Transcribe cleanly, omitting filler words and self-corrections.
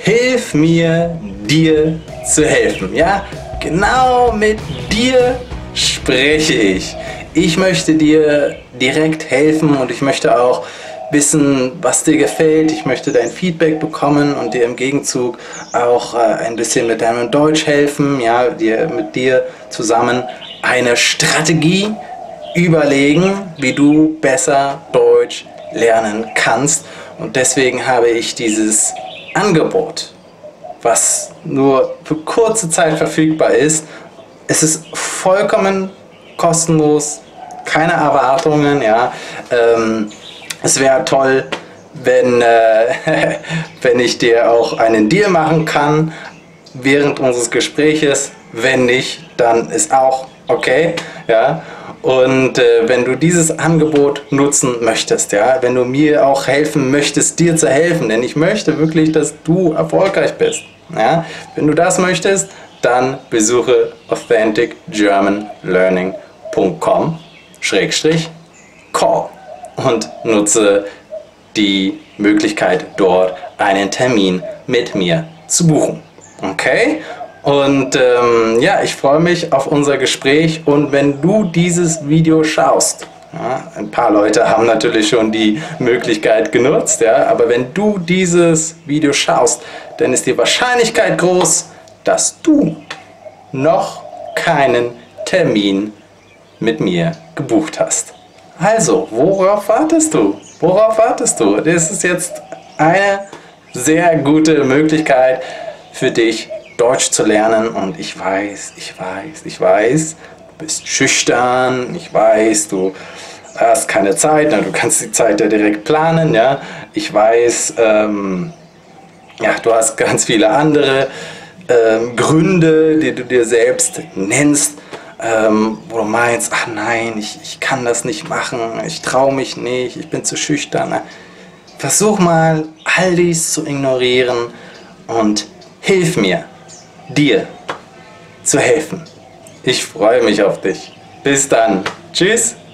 Hilf mir, dir zu helfen. Ja, genau mit dir spreche ich. Ich möchte dir direkt helfen und ich möchte auch wissen, was dir gefällt. Ich möchte dein Feedback bekommen und dir im Gegenzug auch ein bisschen mit deinem Deutsch helfen. Ja, mit dir zusammen eine Strategie überlegen, wie du besser Deutsch lernen kannst. Und deswegen habe ich dieses Angebot, was nur für kurze Zeit verfügbar ist. Es ist vollkommen kostenlos, keine Erwartungen. Ja. Es wäre toll, wenn ich dir auch einen Deal machen kann während unseres Gespräches. Wenn nicht, dann ist auch okay. Ja. Und wenn du dieses Angebot nutzen möchtest, ja, wenn du mir auch helfen möchtest, dir zu helfen, denn ich möchte wirklich, dass du erfolgreich bist. Ja. Wenn du das möchtest, dann besuche authenticgermanlearning.com/call und nutze die Möglichkeit, dort einen Termin mit mir zu buchen. Okay? Und ja, ich freue mich auf unser Gespräch und wenn du dieses Video schaust, ja, ein paar Leute haben natürlich schon die Möglichkeit genutzt, ja, aber wenn du dieses Video schaust, dann ist die Wahrscheinlichkeit groß, dass du noch keinen Termin mit mir gebucht hast. Also, worauf wartest du? Worauf wartest du? Das ist jetzt eine sehr gute Möglichkeit für dich, Deutsch zu lernen. Und ich weiß, du bist schüchtern, ich weiß, du hast keine Zeit, du kannst die Zeit ja direkt planen, ja. Ich weiß, ja, du hast ganz viele andere Gründe, die du dir selbst nennst, wo du meinst, ach nein, ich kann das nicht machen, ich traue mich nicht, ich bin zu schüchtern. Versuch mal, all dies zu ignorieren und hilf mir, dir zu helfen. Ich freue mich auf dich. Bis dann. Tschüss.